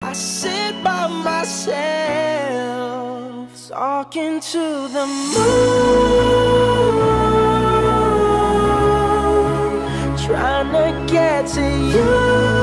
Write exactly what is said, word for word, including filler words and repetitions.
I sit by myself, talking to the moon, trying to get to you.